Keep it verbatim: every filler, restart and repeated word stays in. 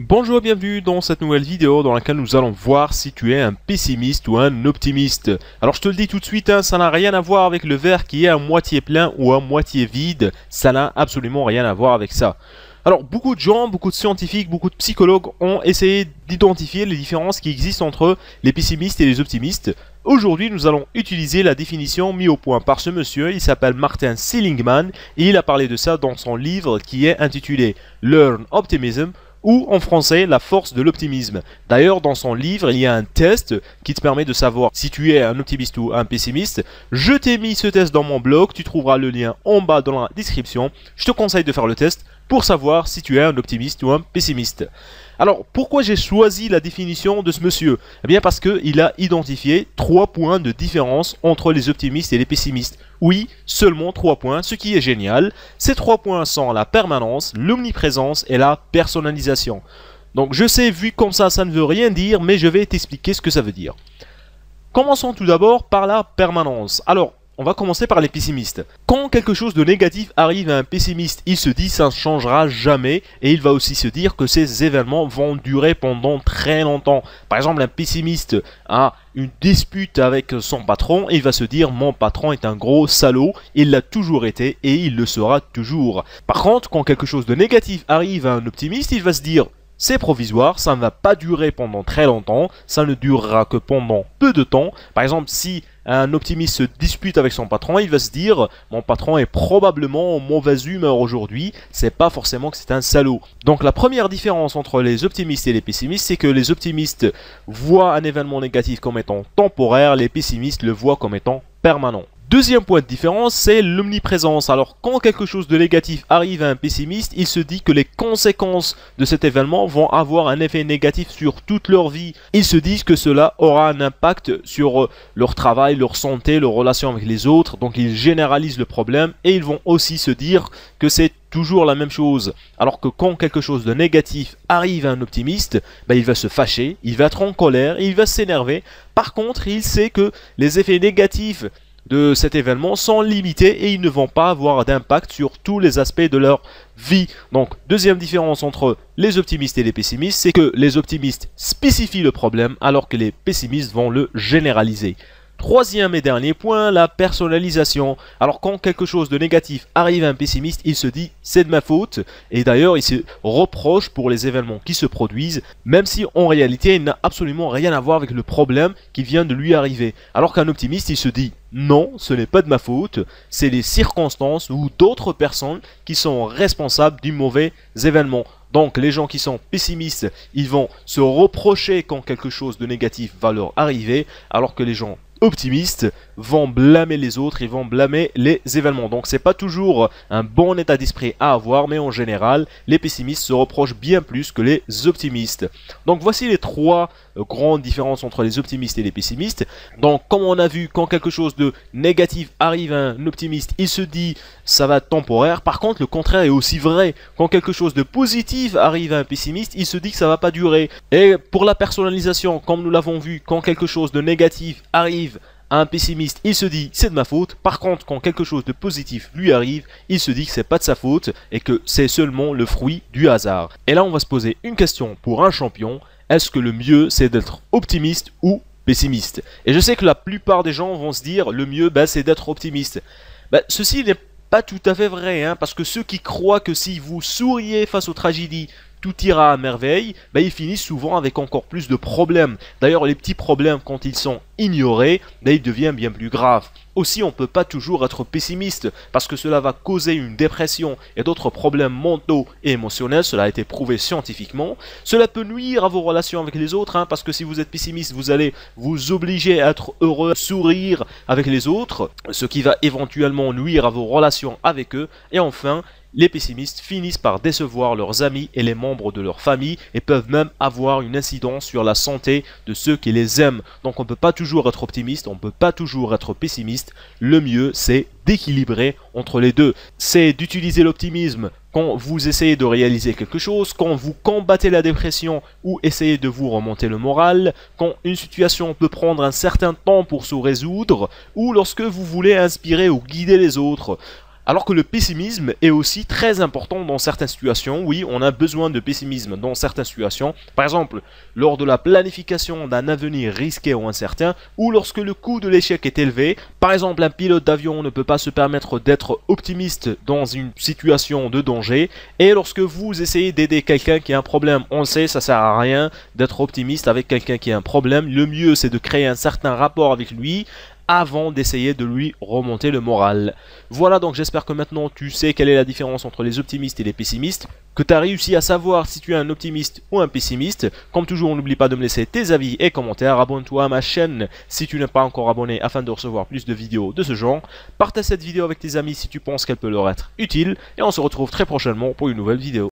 Bonjour et bienvenue dans cette nouvelle vidéo dans laquelle nous allons voir si tu es un pessimiste ou un optimiste. Alors je te le dis tout de suite, hein, ça n'a rien à voir avec le verre qui est à moitié plein ou à moitié vide. Ça n'a absolument rien à voir avec ça. Alors beaucoup de gens, beaucoup de scientifiques, beaucoup de psychologues ont essayé d'identifier les différences qui existent entre les pessimistes et les optimistes. Aujourd'hui, nous allons utiliser la définition mise au point par ce monsieur. Il s'appelle Martin Seligman et il a parlé de ça dans son livre qui est intitulé Learn Optimism, ou en français la force de l'optimisme. D'ailleurs, dans son livre, il y a un test qui te permet de savoir si tu es un optimiste ou un pessimiste. Je t'ai mis ce test dans mon blog, tu trouveras le lien en bas dans la description. Je te conseille de faire le test pour savoir si tu es un optimiste ou un pessimiste. Alors, pourquoi j'ai choisi la définition de ce monsieur? Eh bien parce qu'il a identifié trois points de différence entre les optimistes et les pessimistes. Oui, seulement trois points, ce qui est génial. Ces trois points sont la permanence, l'omniprésence et la personnalisation. Donc je sais, vu comme ça, ça ne veut rien dire, mais je vais t'expliquer ce que ça veut dire. Commençons tout d'abord par la permanence. Alors, on va commencer par les pessimistes. Quand quelque chose de négatif arrive à un pessimiste, il se dit ça ne changera jamais et il va aussi se dire que ces événements vont durer pendant très longtemps. Par exemple, un pessimiste a une dispute avec son patron et il va se dire mon patron est un gros salaud, il l'a toujours été et il le sera toujours. Par contre, quand quelque chose de négatif arrive à un optimiste, il va se dire c'est provisoire, ça ne va pas durer pendant très longtemps, ça ne durera que pendant peu de temps. Par exemple, si un optimiste se dispute avec son patron, il va se dire mon patron est probablement en mauvaise humeur aujourd'hui, c'est pas forcément que c'est un salaud. Donc la première différence entre les optimistes et les pessimistes, c'est que les optimistes voient un événement négatif comme étant temporaire, les pessimistes le voient comme étant permanent. Deuxième point de différence, c'est l'omniprésence. Alors, quand quelque chose de négatif arrive à un pessimiste, il se dit que les conséquences de cet événement vont avoir un effet négatif sur toute leur vie. Ils se disent que cela aura un impact sur leur travail, leur santé, leurs relations avec les autres. Donc, ils généralisent le problème et ils vont aussi se dire que c'est toujours la même chose. Alors que quand quelque chose de négatif arrive à un optimiste, ben il va se fâcher, il va être en colère, il va s'énerver. Par contre, il sait que les effets négatifs de cet événement sont limités et ils ne vont pas avoir d'impact sur tous les aspects de leur vie. Donc, deuxième différence entre les optimistes et les pessimistes, c'est que les optimistes spécifient le problème alors que les pessimistes vont le généraliser. Troisième et dernier point, la personnalisation. Alors quand quelque chose de négatif arrive à un pessimiste, il se dit c'est de ma faute et d'ailleurs il se reproche pour les événements qui se produisent, même si en réalité il n'a absolument rien à voir avec le problème qui vient de lui arriver. Alors qu'un optimiste il se dit non, ce n'est pas de ma faute, c'est les circonstances ou d'autres personnes qui sont responsables du mauvais événement. Donc les gens qui sont pessimistes, ils vont se reprocher quand quelque chose de négatif va leur arriver, alors que les gens optimistes vont blâmer les autres, ils vont blâmer les événements. Donc c'est pas toujours un bon état d'esprit à avoir, mais en général, les pessimistes se reprochent bien plus que les optimistes. Donc voici les trois euh, grandes différences entre les optimistes et les pessimistes. Donc comme on a vu, quand quelque chose de négatif arrive à un optimiste, il se dit ça va être temporaire. Par contre, le contraire est aussi vrai. Quand quelque chose de positif arrive à un pessimiste, il se dit que ça va pas durer. Et pour la personnalisation, comme nous l'avons vu, quand quelque chose de négatif arrive à un pessimiste, il se dit c'est de ma faute. Par contre, quand quelque chose de positif lui arrive, il se dit que c'est pas de sa faute et que c'est seulement le fruit du hasard. Et là, on va se poser une question pour un champion. Est-ce que le mieux, c'est d'être optimiste ou pessimiste? Et je sais que la plupart des gens vont se dire le mieux, bah, c'est d'être optimiste. Bah, ceci n'est pas tout à fait vrai, hein, parce que ceux qui croient que si vous souriez face aux tragédies, tout ira à merveille, bah, ils finissent souvent avec encore plus de problèmes. D'ailleurs, les petits problèmes, quand ils sont ignorés, bah, ils deviennent bien plus graves. Aussi, on ne peut pas toujours être pessimiste, parce que cela va causer une dépression et d'autres problèmes mentaux et émotionnels, cela a été prouvé scientifiquement. Cela peut nuire à vos relations avec les autres, hein, parce que si vous êtes pessimiste, vous allez vous obliger à être heureux, à sourire avec les autres, ce qui va éventuellement nuire à vos relations avec eux. Et enfin, les pessimistes finissent par décevoir leurs amis et les membres de leur famille et peuvent même avoir une incidence sur la santé de ceux qui les aiment. Donc on ne peut pas toujours être optimiste, on ne peut pas toujours être pessimiste. Le mieux, c'est d'équilibrer entre les deux. C'est d'utiliser l'optimisme quand vous essayez de réaliser quelque chose, quand vous combattez la dépression ou essayez de vous remonter le moral, quand une situation peut prendre un certain temps pour se résoudre, ou lorsque vous voulez inspirer ou guider les autres. Alors que le pessimisme est aussi très important dans certaines situations. Oui, on a besoin de pessimisme dans certaines situations. Par exemple, lors de la planification d'un avenir risqué ou incertain, ou lorsque le coût de l'échec est élevé. Par exemple, un pilote d'avion ne peut pas se permettre d'être optimiste dans une situation de danger. Et lorsque vous essayez d'aider quelqu'un qui a un problème, on le sait, ça sert à rien d'être optimiste avec quelqu'un qui a un problème. Le mieux, c'est de créer un certain rapport avec lui avant d'essayer de lui remonter le moral. Voilà, donc j'espère que maintenant tu sais quelle est la différence entre les optimistes et les pessimistes, que tu as réussi à savoir si tu es un optimiste ou un pessimiste. Comme toujours, n'oublie pas de me laisser tes avis et commentaires, abonne-toi à ma chaîne si tu n'es pas encore abonné afin de recevoir plus de vidéos de ce genre. Partage cette vidéo avec tes amis si tu penses qu'elle peut leur être utile, et on se retrouve très prochainement pour une nouvelle vidéo.